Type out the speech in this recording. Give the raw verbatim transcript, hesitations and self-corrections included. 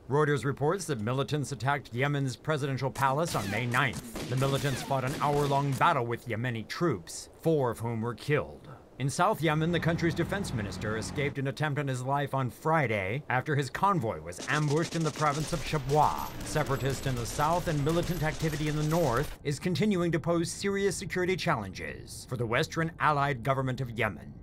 Reuters reports that militants attacked Yemen's presidential palace on May ninth. The militants fought an hour-long battle with Yemeni troops, four of whom were killed. In South Yemen, the country's defense minister escaped an attempt on his life on Friday after his convoy was ambushed in the province of Shabwa. Separatists in the south and militant activity in the north is continuing to pose serious security challenges for the Western allied government of Yemen.